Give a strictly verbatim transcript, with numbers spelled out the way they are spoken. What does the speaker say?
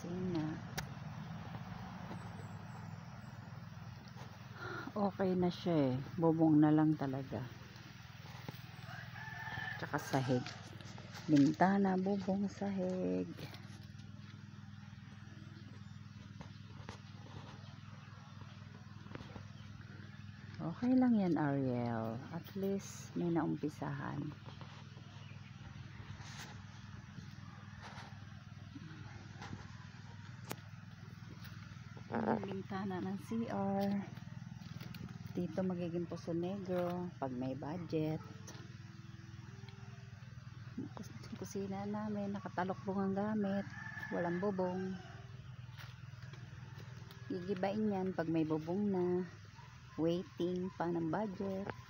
kusina. Okay na siya eh. Bubong na lang talaga. Tsaka sahig. Bintana, bubong, sahig. Okay lang yan, Ariel. At least may naumpisahan. Ang bintana ng C R. Dito magiging Poso Negro pag may budget. Kusina namin, nakatalokbong ang gamit. Walang bubong. Gigibain yan pag may bubong na. Waiting pa ng budget.